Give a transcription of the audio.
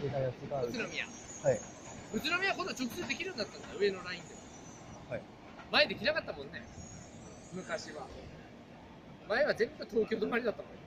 出たやつが宇都宮。 はい。 宇都宮今度直通できるようになったんだ、上のラインで。 はい。 前できなかったもんね。昔は。前は全部東京止まりだったもん。